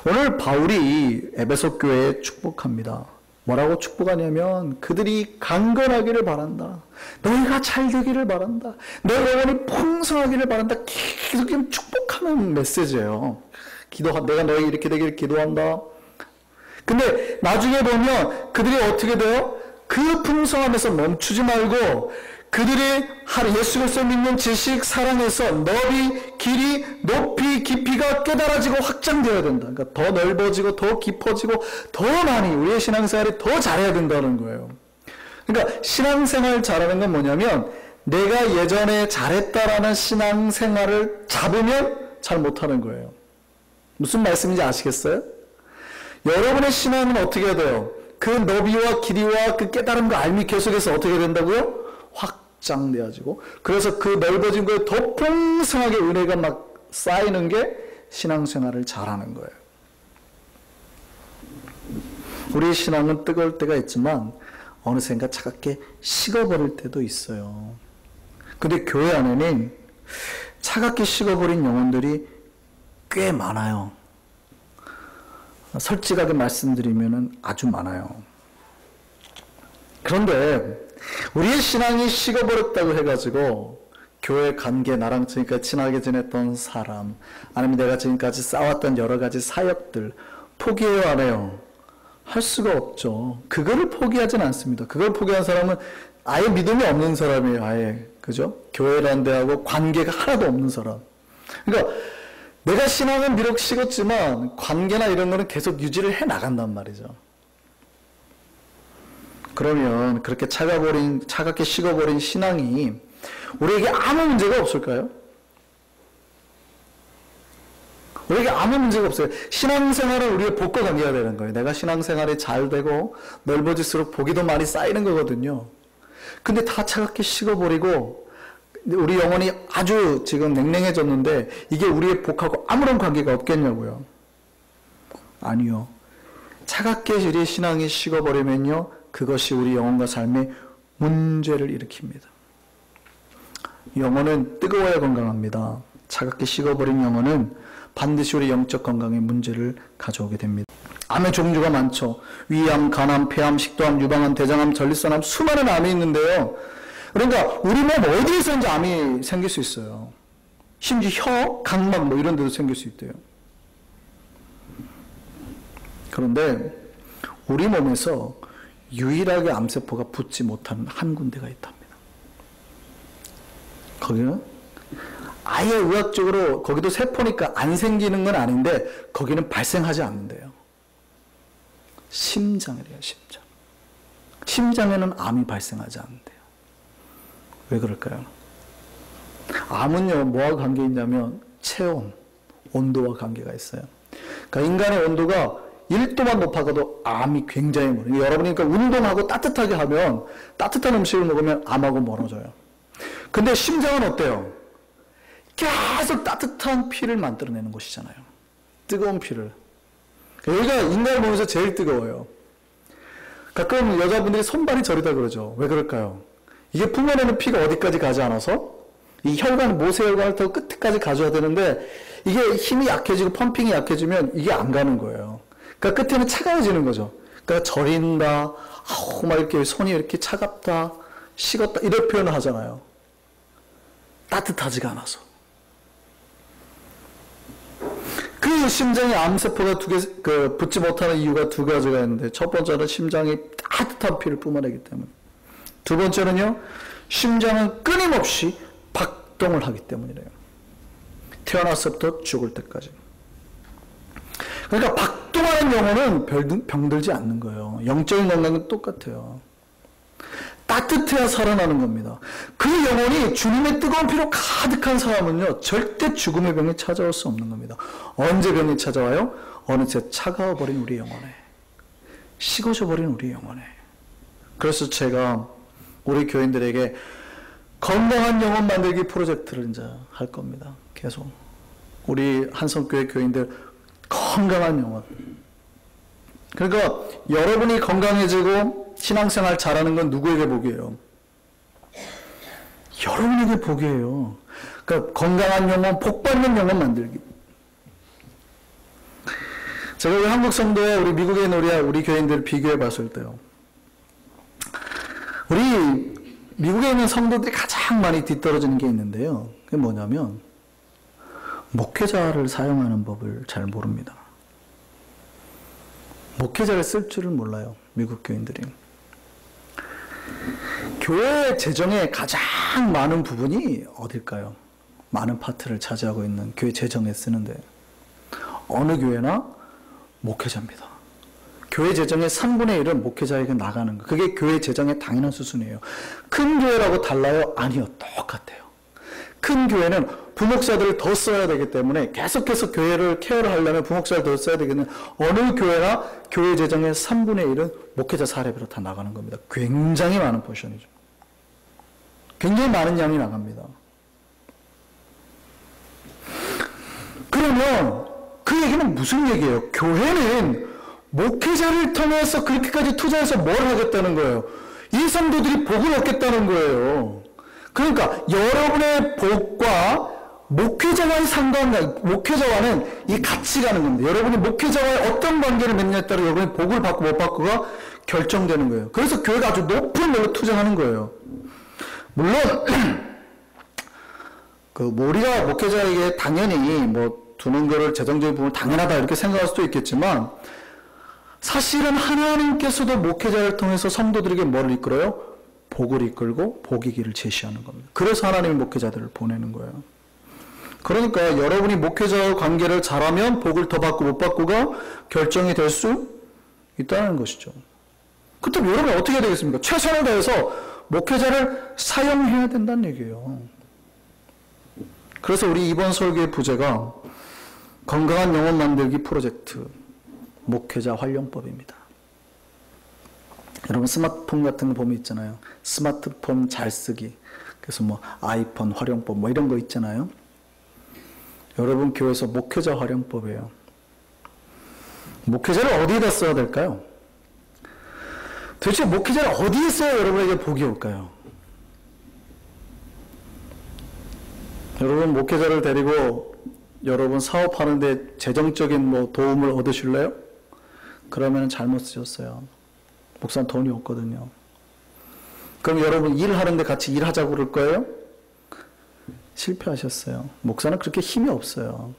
오늘 바울이 에베소 교회에 축복합니다. 뭐라고 축복하냐면 그들이 강건하기를 바란다. 너희가 잘 되기를 바란다. 너희 영혼이 풍성하기를 바란다. 계속 지금 축복하는 메시지예요. 내가 너희 이렇게 되기를 기도한다. 근데 나중에 보면 그들이 어떻게 돼요? 그 풍성함에서 멈추지 말고 그들이 예수 그리스도 믿는 지식, 사랑에서 너비, 길이, 높이, 깊이가 깨달아지고 확장되어야 된다. 그러니까 더 넓어지고 더 깊어지고 더 많이 우리의 신앙생활이 더 잘해야 된다는 거예요. 그러니까 신앙생활 잘하는 건 뭐냐면 내가 예전에 잘했다라는 신앙생활을 잡으면 잘 못하는 거예요. 무슨 말씀인지 아시겠어요? 여러분의 신앙은 어떻게 해야 돼요? 그 너비와 길이와 그 깨달음과 알미 계속해서 어떻게 된다고요? 확장되어지고 그래서 그 넓어진 거에 더 풍성하게 은혜가 막 쌓이는 게 신앙생활을 잘하는 거예요. 우리의 신앙은 뜨거울 때가 있지만 어느샌가 차갑게 식어버릴 때도 있어요. 근데 교회 안에는 차갑게 식어버린 영혼들이 꽤 많아요. 솔직하게 말씀드리면 아주 많아요. 그런데 우리의 신앙이 식어버렸다고 해가지고 교회 관계, 나랑 지금까지 친하게 지냈던 사람, 아니면 내가 지금까지 쌓았던 여러 가지 사역들 포기해요, 안 해요? 할 수가 없죠. 그거를 포기하진 않습니다. 그걸 포기한 사람은 아예 믿음이 없는 사람이에요. 아예. 그죠? 교회라는 데하고 관계가 하나도 없는 사람. 그러니까 내가 신앙은 비록 식었지만 관계나 이런 거는 계속 유지를 해 나간단 말이죠. 그러면 그렇게 차갑게 식어버린 신앙이 우리에게 아무 문제가 없을까요? 우리에게 아무 문제가 없어요. 신앙생활은 우리의 복과 관계가 되는 거예요. 내가 신앙생활이 잘 되고 넓어질수록 복이 더 많이 쌓이는 거거든요. 근데 다 차갑게 식어버리고 우리 영혼이 아주 지금 냉랭해졌는데 이게 우리의 복하고 아무런 관계가 없겠냐고요. 아니요. 차갑게 우리의 신앙이 식어버리면요. 그것이 우리 영혼과 삶에 문제를 일으킵니다. 영혼은 뜨거워야 건강합니다. 차갑게 식어버린 영혼은 반드시 우리 영적 건강에 문제를 가져오게 됩니다. 암의 종류가 많죠. 위암, 간암, 폐암, 식도암, 유방암, 대장암, 전립선암 수많은 암이 있는데요. 그러니까 우리 몸 어디에서인지 암이 생길 수 있어요. 심지어 혀, 각막 뭐 이런 데도 생길 수 있대요. 그런데 우리 몸에서 유일하게 암세포가 붙지 못하는 한 군데가 있답니다. 거기는 아예 의학적으로 거기도 세포니까 안 생기는 건 아닌데 거기는 발생하지 않는데요. 심장이래요. 심장. 심장에는 암이 발생하지 않는데요. 왜 그럴까요? 암은요, 뭐와 관계 있냐면 체온, 온도와 관계가 있어요. 그러니까 인간의 온도가 1도만 높아가도 암이 굉장히 멀어요. 여러분이 그러니까 운동하고 따뜻하게 하면 따뜻한 음식을 먹으면 암하고 멀어져요. 근데 심장은 어때요? 계속 따뜻한 피를 만들어내는 곳이잖아요. 뜨거운 피를. 여기가 인간을 보면서 제일 뜨거워요. 가끔 여자분들이 손발이 저리다 그러죠. 왜 그럴까요? 이게 뿜어내는 피가 어디까지 가지 않아서 이 혈관, 모세혈관을 타고 끝까지 가져야 되는데 이게 힘이 약해지고 펌핑이 약해지면 이게 안 가는 거예요. 그러니까 끝에는 차가워지는 거죠. 그러니까 저린다, 막 이렇게 손이 이렇게 차갑다, 식었다 이런 표현을 하잖아요. 따뜻하지가 않아서. 그 심장에 암세포가 붙지 못하는 이유가 두 가지가 있는데 첫 번째는 심장이 따뜻한 피를 뿜어내기 때문에 두 번째는요. 심장은 끊임없이 박동을 하기 때문이래요. 태어나서부터 죽을 때까지. 그러니까 박동하는 영혼은 병들지 않는 거예요. 영적인 건강은 똑같아요. 따뜻해야 살아나는 겁니다. 그 영혼이 주님의 뜨거운 피로 가득한 사람은요. 절대 죽음의 병이 찾아올 수 없는 겁니다. 언제 병이 찾아와요? 어느새 차가워버린 우리 영혼에. 식어져버린 우리 영혼에. 그래서 제가 우리 교인들에게 건강한 영혼 만들기 프로젝트를 이제 할 겁니다. 계속. 우리 한성교회 교인들 건강한 영혼. 그러니까 여러분이 건강해지고 신앙생활 잘하는 건 누구에게 복이에요? 여러분에게 복이에요. 그러니까 건강한 영혼, 복받는 영혼 만들기. 제가 우리 한국 성도와 우리 미국에 있는 우리 교인들을 비교해 봤을 때요. 우리 미국에 있는 성도들이 가장 많이 뒤떨어지는 게 있는데요. 그게 뭐냐면 목회자를 사용하는 법을 잘 모릅니다. 목회자를 쓸 줄을 몰라요. 미국 교인들이. 교회 재정의 가장 많은 부분이 어딜까요? 많은 파트를 차지하고 있는 교회 재정에 쓰는데 어느 교회나 목회자입니다. 교회 재정의 3분의 1은 목회자에게 나가는 거. 그게 교회 재정의 당연한 수순이에요. 큰 교회라고 달라요? 아니요. 똑같아요. 큰 교회는 부목사들을 더 써야 되기 때문에 계속해서 교회를 케어를 하려면 부목사를 더 써야 되겠는 어느 교회나 교회 재정의 3분의 1은 목회자 사례비로 다 나가는 겁니다. 굉장히 많은 포션이죠. 굉장히 많은 양이 나갑니다. 그러면 그 얘기는 무슨 얘기예요? 교회는 목회자를 통해서 그렇게까지 투자해서 뭘 하겠다는 거예요? 이 성도들이 복을 얻겠다는 거예요. 그러니까 여러분의 복과 목회자와의 목회자와는 이 같이 가는 겁니다. 여러분이 목회자와의 어떤 관계를 맺느냐에 따라 여러분이 복을 받고 못 받고가 결정되는 거예요. 그래서 교회가 아주 높은 걸로 투자하는 거예요. 물론 우리가 목회자에게 당연히 두는 거를 재정적인 부분을 당연하다 이렇게 생각할 수도 있겠지만 사실은 하나님께서도 목회자를 통해서 성도들에게 뭐를 이끌어요? 복을 이끌고 복의 길을 제시하는 겁니다. 그래서 하나님이 목회자들을 보내는 거예요. 그러니까 여러분이 목회자와 관계를 잘하면 복을 더 받고 못 받고가 결정이 될 수 있다는 것이죠. 그렇다면 여러분이 어떻게 해야 되겠습니까? 최선을 다해서 목회자를 사용해야 된다는 얘기예요. 그래서 우리 이번 설교의 부제가 건강한 영혼 만들기 프로젝트 목회자 활용법입니다. 여러분 스마트폰 같은 거 보면 있잖아요. 스마트폰 잘 쓰기. 그래서 아이폰 활용법 이런 거 있잖아요. 여러분 교회에서 목회자 활용법이에요. 목회자를 어디에다 써야 될까요? 도대체 목회자를 어디에 써야 여러분에게 복이 올까요? 여러분 목회자를 데리고 여러분 사업하는데 재정적인 도움을 얻으실래요? 그러면 잘못 쓰셨어요. 목사는 돈이 없거든요. 그럼 여러분 일하는데 같이 일하자고 그럴 거예요? 실패하셨어요. 목사는 그렇게 힘이 없어요.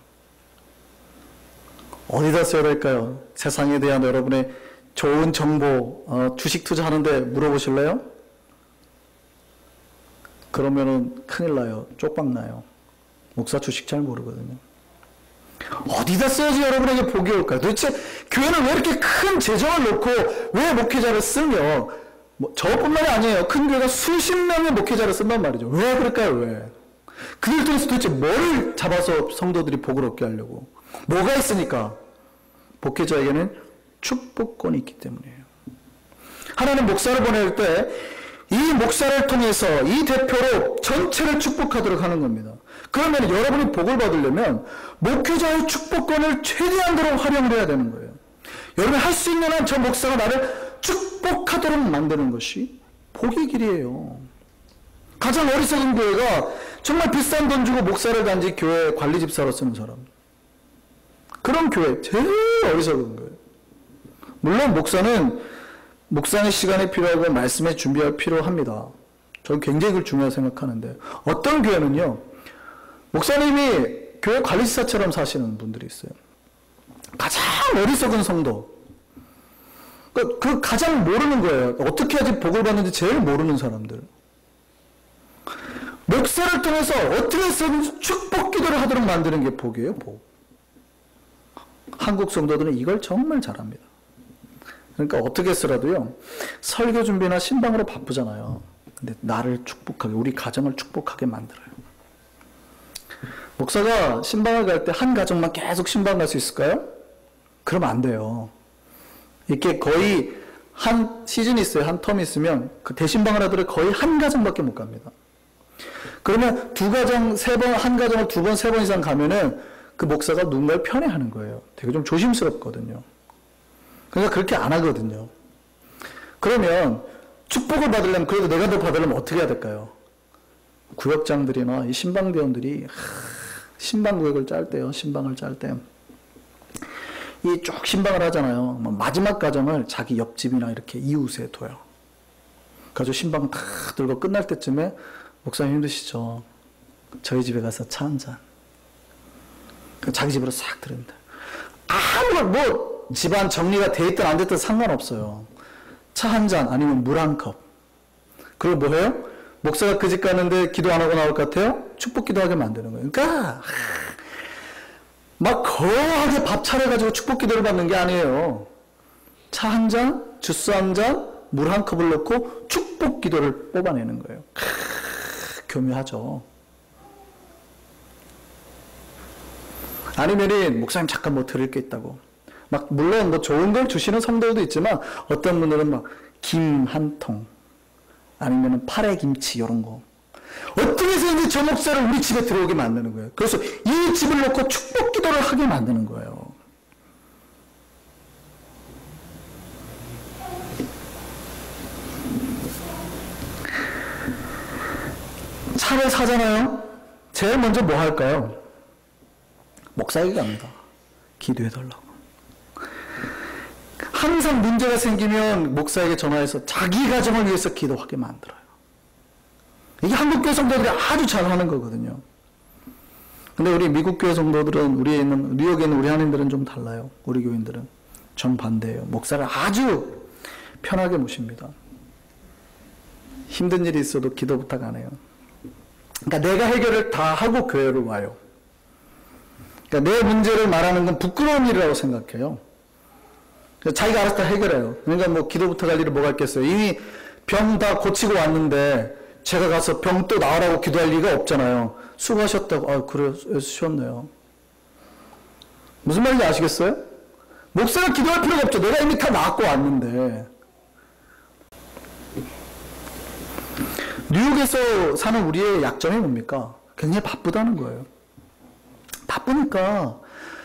어디다 써야 될까요? 세상에 대한 여러분의 좋은 정보, 주식 투자하는데 물어보실래요? 그러면은 큰일 나요. 쪽박 나요. 목사 주식 잘 모르거든요. 어디다 써야지 여러분에게 복이 올까요? 도대체 교회는 왜 이렇게 큰 재정을 놓고 왜 목회자를 쓰며 저뿐만이 아니에요. 큰 교회가 수십 명의 목회자를 쓴단 말이죠. 왜 그럴까요? 왜? 그들 통해서 도대체 뭐를 잡아서 성도들이 복을 얻게 하려고? 뭐가 있으니까? 목회자에게는 축복권이 있기 때문이에요. 하나님 목사를 보낼 때 이 목사를 통해서 이 대표로 전체를 축복하도록 하는 겁니다. 그러면 여러분이 복을 받으려면 목회자의 축복권을 최대한으로 활용을 해야 되는 거예요. 여러분이 할 수 있는 한 저 목사가 나를 축복하도록 만드는 것이 복의 길이에요. 가장 어리석은 교회가 정말 비싼 돈 주고 목사를 단지 교회 관리 집사로 쓰는 사람. 그런 교회 제일 어리석은 거예요. 물론 목사의 시간이 필요하고 말씀에 준비할 필요합니다. 저는 굉장히 그걸 중요하게 생각하는데 어떤 교회는요. 목사님이 교회 관리사처럼 사시는 분들이 있어요. 가장 어리석은 성도. 그 가장 모르는 거예요. 어떻게 해야지 복을 받는지 제일 모르는 사람들. 목사를 통해서 어떻게 해서든 축복 기도를 하도록 만드는 게 복이에요. 복. 한국 성도들은 이걸 정말 잘합니다. 그러니까 어떻게 쓰라도요. 설교 준비나 신방으로 바쁘잖아요. 근데 나를 축복하게, 우리 가정을 축복하게 만들어요. 목사가 신방을 갈 때 한 가정만 계속 신방 갈 수 있을까요? 그러면 안 돼요. 이렇게 거의 한 시즌이 있어요. 한 텀이 있으면 그 대신방을 하더라도 거의 한 가정밖에 못 갑니다. 그러면 두 가정, 세 번, 한 가정을 두 번, 세 번 이상 가면은 그 목사가 누군가를 편애하는 거예요. 되게 좀 조심스럽거든요. 그러니까 그렇게 안 하거든요. 그러면 축복을 받으려면, 그래도 내가 더 받으려면 어떻게 해야 될까요? 구역장들이나 이 신방대원들이 신방 구역을 짤 때요. 신방을 짤 때 이 쭉 신방을 하잖아요. 마지막 가정을 자기 옆집이나 이렇게 이웃에 둬요. 그래서 신방 다 들고 끝날 때쯤에 목사님 힘드시죠? 저희 집에 가서 차 한 잔. 자기 집으로 싹 들입니다. 아무런 뭐 집안 정리가 돼 있든 안 됐든 상관없어요. 차 한 잔 아니면 물 한 컵. 그리고 뭐 해요? 목사가 그 집 가는데 기도 안 하고 나올 것 같아요? 축복 기도하게 만드는 거예요. 그러니까 막 거하게 밥 차려가지고 축복 기도를 받는 게 아니에요. 차 한 잔, 주스 한 잔, 물 한 컵을 넣고 축복 기도를 뽑아내는 거예요. 교묘하죠. 아니면은 목사님 잠깐 뭐 드릴 게 있다고. 막 물론 뭐 좋은 걸 주시는 성도들도 있지만 어떤 분들은 막 김 한 통 아니면은 파래 김치 이런 거. 어떻게 해서든지 저 목사를 우리 집에 들어오게 만드는 거예요. 그래서 이 집을 놓고 축복 기도를 하게 만드는 거예요. 차를 사잖아요. 제일 먼저 뭐 할까요? 목사에게 갑니다. 기도해달라고. 항상 문제가 생기면 목사에게 전화해서 자기 가정을 위해서 기도하게 만들어요. 이게 한국교회 성도들이 아주 잘하는 거거든요. 근데 우리 미국교회 성도들은, 뉴욕에 있는 우리 한인들은 좀 달라요. 우리 교인들은 정반대예요. 목사를 아주 편하게 모십니다. 힘든 일이 있어도 기도 부탁 안 해요. 그러니까 내가 해결을 다 하고 교회를 와요. 그러니까 내 문제를 말하는 건 부끄러운 일이라고 생각해요. 자기가 알아서 다 해결해요. 그러니까 뭐 기도 부탁할 일이 뭐가 있겠어요. 이미 병 다 고치고 왔는데 제가 가서 병 또 나으라고 기도할 리가 없잖아요. 수고하셨다고. 아, 그래요. 쉬었네요. 무슨 말인지 아시겠어요? 목사가 기도할 필요가 없죠. 내가 이미 다 나았고 왔는데. 뉴욕에서 사는 우리의 약점이 뭡니까? 굉장히 바쁘다는 거예요. 바쁘니까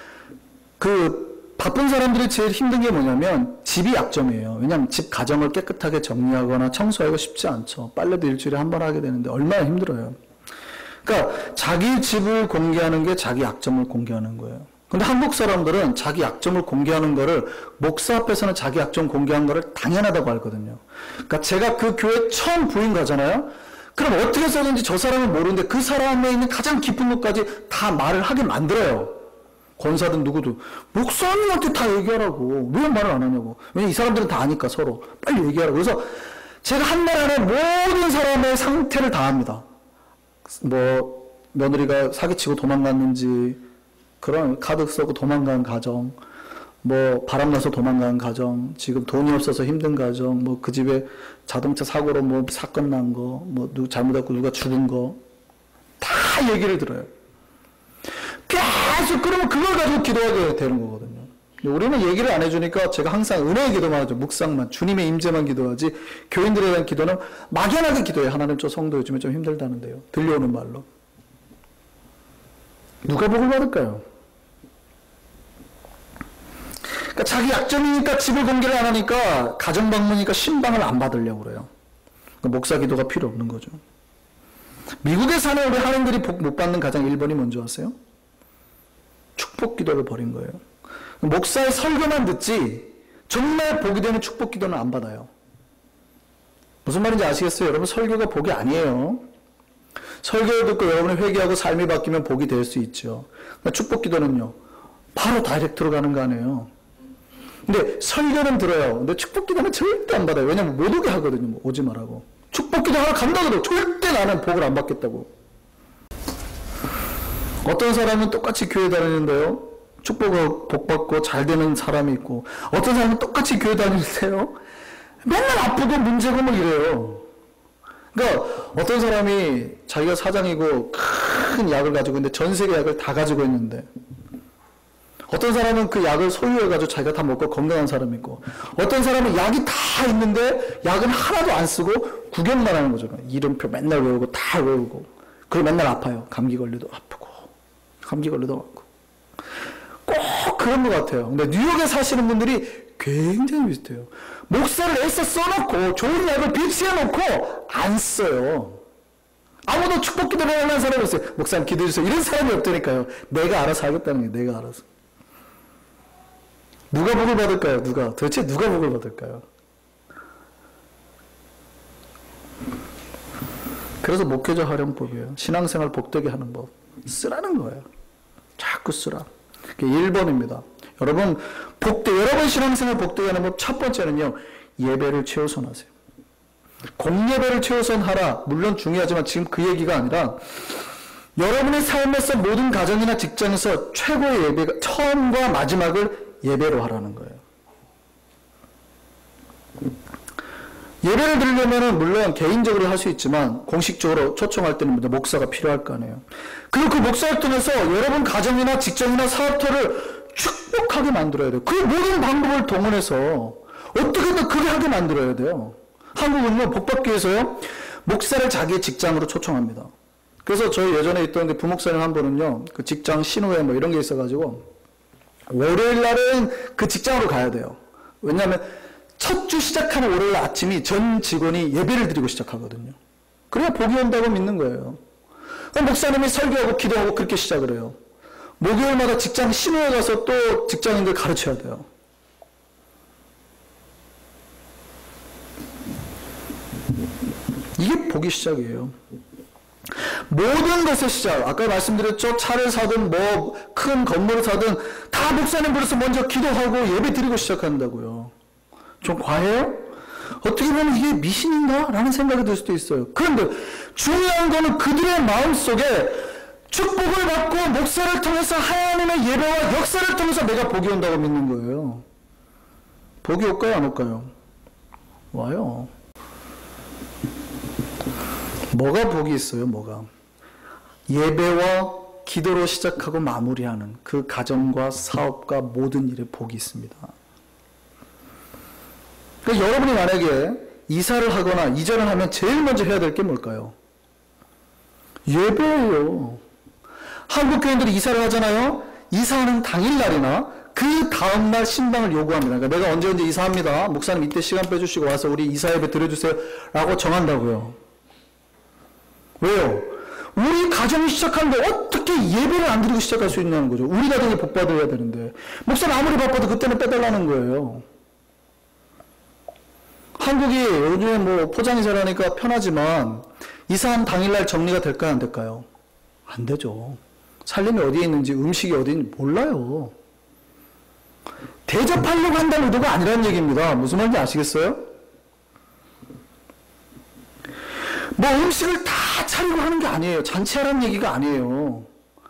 바쁜 사람들이 제일 힘든 게 뭐냐면 집이 약점이에요. 왜냐하면 집 가정을 깨끗하게 정리하거나 청소하기가 쉽지 않죠. 빨래도 일주일에 한 번 하게 되는데 얼마나 힘들어요. 그러니까 자기 집을 공개하는 게 자기 약점을 공개하는 거예요. 근데 한국 사람들은 자기 약점을 공개하는 거를, 목사 앞에서는 자기 약점 공개하는 거를 당연하다고 알거든요. 그러니까 제가 그 교회 처음 부인 가잖아요. 그럼 어떻게 해서든지 저 사람은 모르는데 그 사람에 있는 가장 깊은 것까지 다 말을 하게 만들어요. 권사든 누구도. 목사님한테 다 얘기하라고. 왜 말을 안 하냐고. 왜냐면 이 사람들은 다 아니까 서로. 빨리 얘기하라고. 그래서 제가 한 말 안에 모든 사람의 상태를 다 합니다. 뭐 며느리가 사기치고 도망갔는지, 그런 카드 쓰고 도망간 가정, 뭐 바람나서 도망간 가정, 지금 돈이 없어서 힘든 가정, 뭐 그 집에 자동차 사고로 뭐 사건 난 거, 뭐 누구 잘못했고 누가 죽은 거, 다 얘기를 들어요. 계속. 그러면 그걸 가지고 기도하게 되는 거거든요. 우리는 얘기를 안 해주니까 제가 항상 은혜의 기도만 하죠. 묵상만, 주님의 임재만 기도하지, 교인들에 대한 기도는 막연하게 기도해요. 하나님, 저 성도 요즘에 좀 힘들다는데요. 들려오는 말로. 누가 복을 받을까요? 그러니까 자기 약점이니까 집을 공개를 안 하니까, 가정 방문이니까 신방을 안 받으려고 그래요. 그러니까 목사 기도가 필요 없는 거죠. 미국에 사는 우리 한인들이 복 못 받는 가장 1번이 뭔지 아세요? 축복 기도를 버린 거예요. 목사의 설교만 듣지 정말 복이 되는 축복 기도는 안 받아요. 무슨 말인지 아시겠어요? 여러분, 설교가 복이 아니에요. 설교를 듣고 여러분이 회개하고 삶이 바뀌면 복이 될 수 있죠. 그러니까 축복 기도는요, 바로 다이렉트로 가는 거 아니에요. 근데 설교는 들어요. 근데 축복 기도는 절대 안 받아요. 왜냐면 못 오게 하거든요. 뭐 오지 말라고. 축복 기도 하러 간다 그래도 절대 나는 복을 안 받겠다고. 어떤 사람은 똑같이 교회 다니는데요, 축복을 복 받고 잘 되는 사람이 있고, 어떤 사람은 똑같이 교회 다니는데요, 맨날 아프고 문제고 뭐 이래요. 그러니까 어떤 사람이 자기가 사장이고 큰 약을 가지고 있는데 전 세계 약을 다 가지고 있는데, 어떤 사람은 그 약을 소유해가지고 자기가 다 먹고 건강한 사람이 있고, 어떤 사람은 약이 다 있는데 약은 하나도 안 쓰고 구경만 하는 거죠. 이름표 맨날 외우고 다 외우고, 그리고 맨날 아파요. 감기 걸려도 아프고 감기 걸려도 아프고. 꼭 그런 것 같아요. 근데 뉴욕에 사시는 분들이 굉장히 비슷해요. 목사를 애써 써놓고 좋은 약을 비치해놓고 안 써요. 아무도 축복 기도를 하는 사람이 없어요. 목사님 기도해주세요. 이런 사람이 없다니까요. 내가 알아서 하겠다는 게, 내가 알아서. 누가 복을 받을까요? 도대체 누가 복을 받을까요? 그래서 목회자 활용법이에요. 신앙생활 복되게 하는 법. 쓰라는 거예요. 자꾸 쓰라. 1번입니다. 여러분 신앙생활 복되게 하는 법 첫 번째는요. 예배를 최우선하세요. 공예배를 최우선하라. 물론 중요하지만 지금 그 얘기가 아니라 여러분의 삶에서 모든 가정이나 직장에서 최고의 예배가 처음과 마지막을 예배로 하라는 거예요. 예배를 드리려면 물론 개인적으로 할 수 있지만 공식적으로 초청할 때는 목사가 필요할 거 아니에요. 그리고 그 목사를 통해서 여러분 가정이나 직장이나 사업터를 축복하게 만들어야 돼요. 그 모든 방법을 동원해서 어떻게든 그게 하게 만들어야 돼요. 한국은요, 복받기 위해서요, 목사를 자기의 직장으로 초청합니다. 그래서 저희 예전에 있던 그 부목사님 한 분은요, 그 직장 신호회 뭐 이런 게 있어가지고, 월요일 날은 그 직장으로 가야 돼요. 왜냐하면 첫 주 시작하는 월요일 아침이 전 직원이 예배를 드리고 시작하거든요. 그래야 복이 온다고 믿는 거예요. 목사님이 설교하고 기도하고 그렇게 시작을 해요. 목요일마다 직장 신호회 가서 또 직장인들 가르쳐야 돼요. 이게 복의 시작이에요. 모든 것의 시작, 아까 말씀드렸죠? 차를 사든 뭐 큰 건물을 사든 다 목사님 불러서 먼저 기도하고 예배 드리고 시작한다고요. 좀 과해요? 어떻게 보면 이게 미신인가? 라는 생각이 들 수도 있어요. 그런데 중요한 거는 그들의 마음속에 축복을 받고 목사를 통해서 하나님의 예배와 역사를 통해서 내가 복이 온다고 믿는 거예요. 복이 올까요? 안 올까요? 와요. 뭐가 복이 있어요? 뭐가? 예배와 기도로 시작하고 마무리하는 그 가정과 사업과 모든 일에 복이 있습니다. 그러니까 여러분이 만약에 이사를 하거나 이전을 하면 제일 먼저 해야 될 게 뭘까요? 예배예요. 한국 교인들이 이사를 하잖아요. 이사하는 당일날이나 그 다음날 신방을 요구합니다. 그러니까 내가 언제 이사합니다. 목사님 이때 시간 빼주시고 와서 우리 이사 예배 드려주세요. 라고 정한다고요. 왜요? 우리 가정이 시작하는데 어떻게 예배를 안 드리고 시작할 수 있냐는 거죠. 우리 가정이 복받아야 되는데. 목사님 아무리 바빠도 그때는 빼달라는 거예요. 한국이 요즘에 뭐 포장이 잘하니까 편하지만 이사한 당일날 정리가 될까요? 안 될까요? 안 되죠. 살림이 어디에 있는지 음식이 어디 있는지 몰라요. 대접하려고 한다는 의도가 아니라는 얘기입니다. 무슨 말인지 아시겠어요? 뭐 음식을 다 차리고 하는 게 아니에요. 잔치하라는 얘기가 아니에요.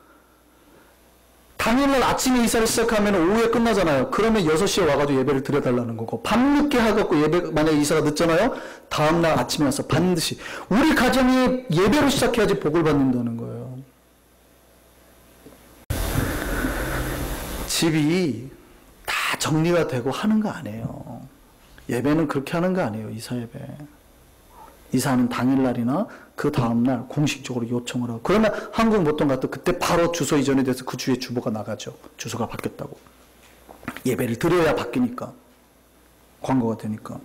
당일날 아침에 이사를 시작하면 오후에 끝나잖아요. 그러면 6시에 와가지고 예배를 드려달라는 거고, 밤늦게 하갖고 예배, 만약에 이사가 늦잖아요? 다음날 아침에 와서 반드시. 우리 가정이 예배로 시작해야지 복을 받는다는 거예요. 집이 다 정리가 되고 하는 거 아니에요. 예배는 그렇게 하는 거 아니에요. 이사 예배. 이사하는 당일날이나 그 다음날 공식적으로 요청을 하고, 그러면 한국 보통 같은 그때 바로 주소 이전이 돼서 그 주에 주보가 나가죠. 주소가 바뀌었다고. 예배를 드려야 바뀌니까. 광고가 되니까.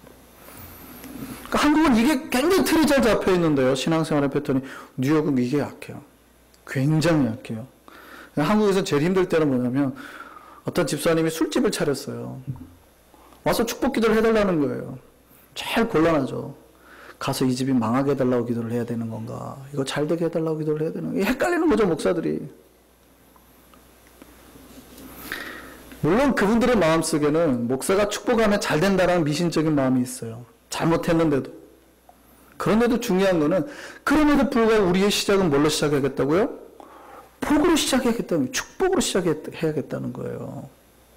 그러니까 한국은 이게 굉장히 틀이 잘 잡혀 있는데요. 신앙생활의 패턴이. 뉴욕은 이게 약해요. 굉장히 약해요. 한국에서 제일 힘들 때는 뭐냐면 어떤 집사님이 술집을 차렸어요. 와서 축복 기도를 해달라는 거예요. 제일 곤란하죠. 가서 이 집이 망하게 해달라고 기도를 해야 되는 건가? 이거 잘 되게 해달라고 기도를 해야 되는 건가? 헷갈리는 거죠, 목사들이. 물론 그분들의 마음속에는 목사가 축복하면 잘 된다라는 미신적인 마음이 있어요. 잘못했는데도. 그런데도 중요한 거는, 그럼에도 불구하고 우리의 시작은 뭘로 시작해야겠다고요? 복으로 시작해야겠다는 거예요. 축복으로 시작해야겠다는 거예요.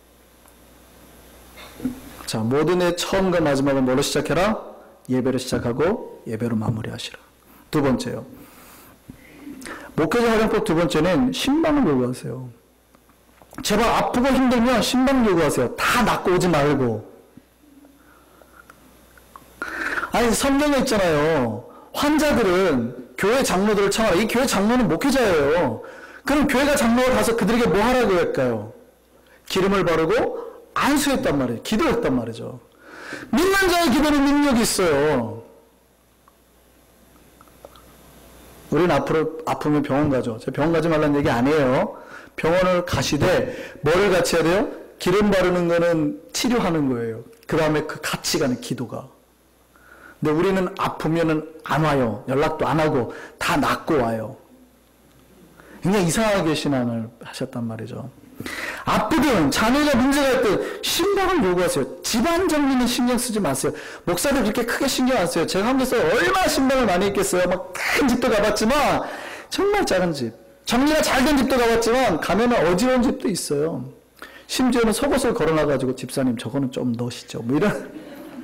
자, 모든 의 처음과 마지막은 뭘로 시작해라? 예배를 시작하고 예배로 마무리하시라. 두 번째요. 목회자 활용법 두 번째는 신방을 요구하세요. 제발 아프고 힘들면 신방 요구하세요. 다 낫고 오지 말고. 아니 성경에 있잖아요. 환자들은 교회 장로들을 청하라. 이 교회 장로는 목회자예요. 그럼 교회가 장로가 가서 그들에게 뭐 하라고 할까요? 기름을 바르고 안수했단 말이에요. 기도했단 말이죠. 믿는 자의 기도는 능력이 있어요. 우리는 앞으로 아프면 병원 가죠. 제가 병원 가지 말라는 얘기 아니에요. 병원을 가시되 뭐를 같이 해야 돼요? 기름 바르는 거는 치료하는 거예요. 그 다음에 그 같이 가는 기도가. 근데 우리는 아프면은 안 와요. 연락도 안 하고 다 낫고 와요. 굉장히 이상하게 신앙을 하셨단 말이죠. 아프든 자녀가 문제가 있든 신방을 요구하세요. 집안 정리는 신경 쓰지 마세요. 목사들 그렇게 크게 신경 안 써요. 제가 한국에서 얼마나 신방을 많이 했겠어요. 막 큰 집도 가봤지만 정말 작은 집. 정리가 잘 된 집도 가봤지만 가면은 어지러운 집도 있어요. 심지어는 속옷을 걸어놔가지고 집사님 저거는 좀 넣으시죠. 뭐 이런.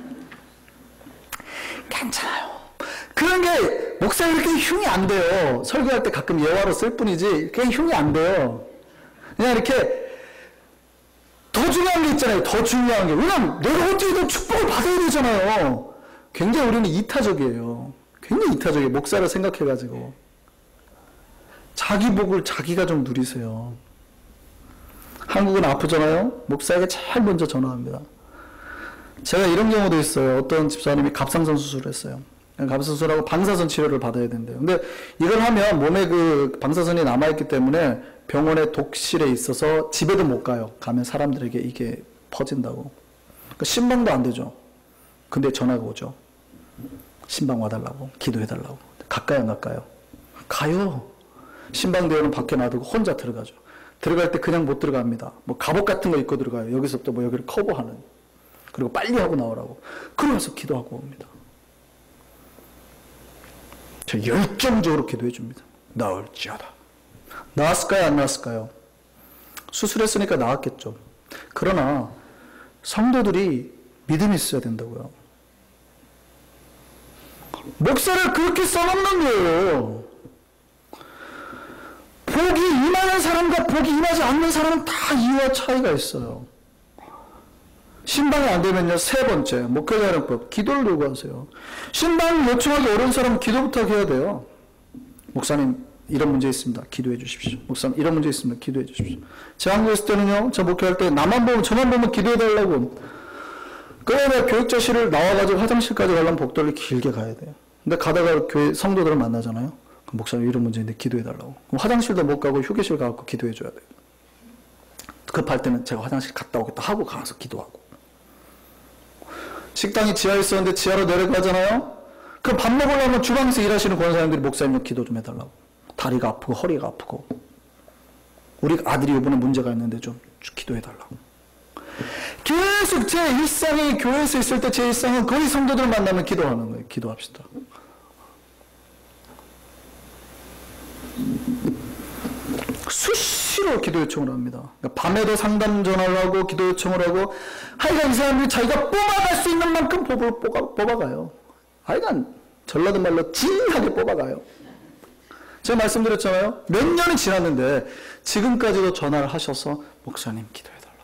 괜찮아요. 그런 게 목사가 그렇게 흉이 안 돼요. 설교할 때 가끔 예화로 쓸 뿐이지 그게 흉이 안 돼요. 그냥 이렇게 더 중요한 게 있잖아요. 더 중요한 게. 왜냐면 내가 어떻게든 축복을 받아야 되잖아요. 굉장히 우리는 이타적이에요. 굉장히 이타적이에요. 목사를 생각해가지고. 자기 복을 자기가 좀 누리세요. 한국은 아프잖아요. 목사에게 제일 먼저 전화합니다. 제가 이런 경우도 있어요. 어떤 집사님이 갑상선 수술을 했어요. 갑상선 수술하고 방사선 치료를 받아야 된대요. 근데 이걸 하면 몸에 그 방사선이 남아있기 때문에 병원에 독실에 있어서 집에도 못 가요. 가면 사람들에게 이게 퍼진다고. 그러니까 신방도 안 되죠. 근데 전화가 오죠. 신방 와달라고. 기도해달라고. 가까이 안 갈까요? 가요. 신방대원은 밖에 놔두고 혼자 들어가죠. 들어갈 때 그냥 못 들어갑니다. 뭐 갑옷 같은 거 입고 들어가요. 여기서부터 뭐 여기를 커버하는. 그리고 빨리 하고 나오라고. 그러면서 기도하고 옵니다. 저 열정적으로 기도해 줍니다. 나을지어다. 나았을까요? 안 나았을까요? 수술했으니까 나았겠죠. 그러나 성도들이 믿음이 있어야 된다고요. 목사를 그렇게 써놓는 거예요. 복이 임하는 사람과 복이 임하지 않는 사람은 다 이유와 차이가 있어요. 신방이 안 되면요, 세 번째, 목회자령법, 기도를 요구하세요. 신방을 요청하기 어려운 사람은 기도부터 해야 돼요. 목사님, 이런 문제 있습니다. 기도해 주십시오. 목사님, 이런 문제 있습니다. 기도해 주십시오. 제가 한국에 있을 때는요, 저 목회할 때 나만 보면, 저만 보면 기도해 달라고. 그러면 교육자실을 나와가지고 화장실까지 가려면 복도를 길게 가야 돼요. 근데 가다가 교회 성도들을 만나잖아요. 목사님, 이런 문제인데 기도해 달라고. 화장실도 못 가고 휴게실 가고 기도해 줘야 돼요. 급할 때는 제가 화장실 갔다 오겠다 하고 가서 기도하고. 식당이 지하에 있었는데 지하로 내려가잖아요. 그럼 밥 먹으려면 주방에서 일하시는 권사님들이 목사님 기도 좀 해달라고. 다리가 아프고 허리가 아프고 우리 아들이 이번에 문제가 있는데 좀 기도해달라고. 계속 제 일상이 교회에서 있을 때 제 일상은 거의 성도들 만나면 기도하는 거예요. 기도합시다. 수시로 기도 요청을 합니다. 그러니까 밤에도 상담 전화를 하고 기도 요청을 하고 하여간 이 사람들이 자기가 뽑아갈 수 있는 만큼 법을 뽑아가요. 하여간 전라도 말로 진하게 뽑아가요. 제가 말씀드렸잖아요. 몇 년이 지났는데 지금까지도 전화를 하셔서 목사님 기도해달라고.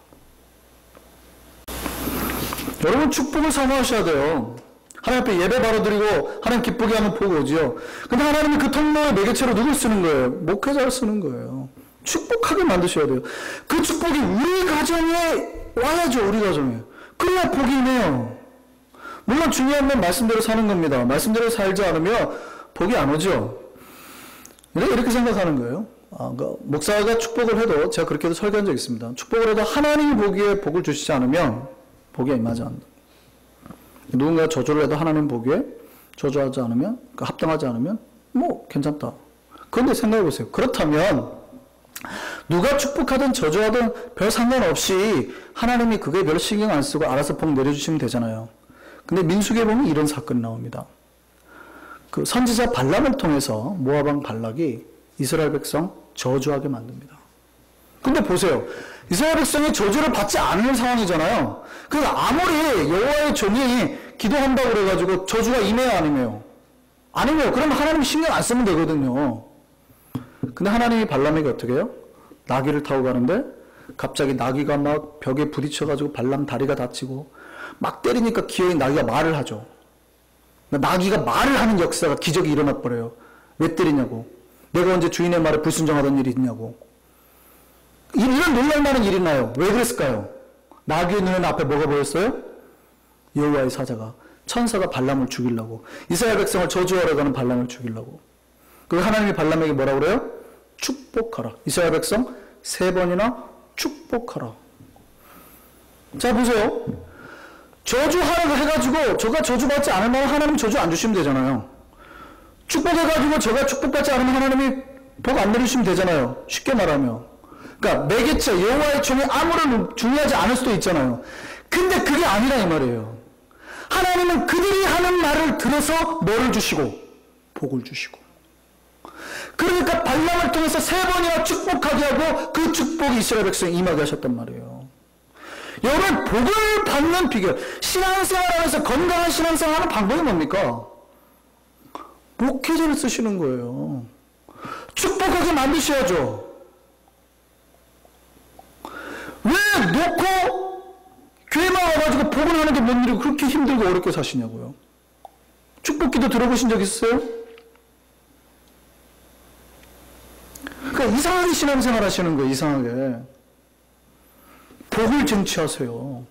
여러분 축복을 사모하셔야 돼요. 하나님 앞에 예배 바로 드리고 하나님 기쁘게 하면 복 오지요. 근데 하나님이 그 통로의 매개체로 누굴 쓰는 거예요? 목회자를 쓰는 거예요. 축복하게 만드셔야 돼요. 그 축복이 우리 가정에 와야죠. 우리 가정에. 그래야 복이 임해요. 물론 중요한 건 말씀대로 사는 겁니다. 말씀대로 살지 않으면 복이 안 오죠. 이렇게 생각하는 거예요. 그러니까 목사가 축복을 해도 제가 그렇게도 설교한 적이 있습니다. 축복을 해도 하나님이 보기에 복을 주시지 않으면 복이 임하지 않는다. 누군가 저주를 해도 하나님 보기에 저주하지 않으면, 그러니까 합당하지 않으면 뭐 괜찮다. 그런데 생각해 보세요. 그렇다면 누가 축복하든 저주하든 별 상관없이 하나님이 그게 별 신경 안 쓰고 알아서 복 내려주시면 되잖아요. 근데 민수기에 보면 이런 사건이 나옵니다. 그 선지자 발람을 통해서 모압 왕 발락이 이스라엘 백성 저주하게 만듭니다. 근데 보세요. 이스라엘 백성이 저주를 받지 않는 상황이잖아요. 그래서 아무리 여호와의 종이 기도한다고 그래가지고 저주가 임해요, 안 임해요? 안 임해요. 그러면 하나님이 신경 안 쓰면 되거든요. 근데 하나님이 발람에게 어떻게 해요? 나귀를 타고 가는데 갑자기 나귀가 막 벽에 부딪혀가지고 발람 다리가 다치고 막 때리니까 기어이 나귀가 말을 하죠. 나귀가 말을 하는 역사가 기적이 일어나 버려요. 왜 때리냐고. 내가 언제 주인의 말에 불순종하던 일이 있냐고. 이런 놀랄만한 일이 나요. 왜 그랬을까요? 나귀의 눈에 앞에 뭐가 보였어요? 여호와의 사자가, 천사가 발람을 죽이려고, 이스라엘 백성을 저주하러 가는 발람을 죽이려고. 그 하나님이 발람에게 뭐라고 그래요? 축복하라. 이스라엘 백성 3번이나 축복하라. 자, 보세요. 저주하라고 해가지고 제가 저주받지 않으면 하나님 저주 안 주시면 되잖아요. 축복해가지고 제가 축복받지 않으면 하나님이 복 안 내리시면 되잖아요. 쉽게 말하면. 그러니까 매개체 여호와의 종이 아무런 중요하지 않을 수도 있잖아요. 근데 그게 아니라 이 말이에요. 하나님은 그들이 하는 말을 들어서 뭐를 주시고 복을 주시고. 그러니까 발람을 통해서 3번이나 축복하게 하고 그 축복이 이스라엘 백성에 임하게 하셨단 말이에요. 여러분, 복을 받는 비결, 신앙생활하면서 건강한 신앙생활하는 방법이 뭡니까? 목회자를 쓰시는 거예요. 축복하게 만드셔야죠. 왜 놓고 교회만 와가지고 복을 하는 게 뭔 일이고 그렇게 힘들고 어렵게 사시냐고요. 축복기도 들어보신 적 있어요? 그러니까 이상하게 신앙생활 하시는 거예요. 이상하게. 복을 쟁취하세요.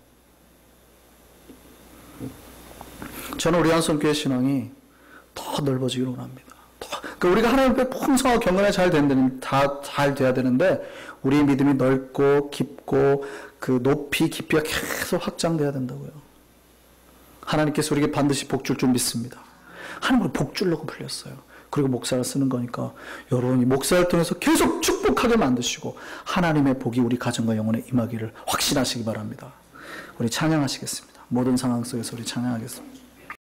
저는 우리 한성교회 신앙이 더 넓어지기를 원합니다. 그러니까 우리가 하나님 앞에 풍성하고 경건하게 잘 돼야 되는데 우리의 믿음이 넓고 깊고 그 높이 깊이가 계속 확장돼야 된다고요. 하나님께서 우리에게 반드시 복 줄 줄 믿습니다. 하나님으로 복 주려고 불렸어요. 그리고 목사를 쓰는 거니까 여러분이 목사를 통해서 계속 축복하게 만드시고 하나님의 복이 우리 가정과 영혼에 임하기를 확신하시기 바랍니다. 우리 찬양하시겠습니다. 모든 상황 속에서 우리 찬양하겠습니다.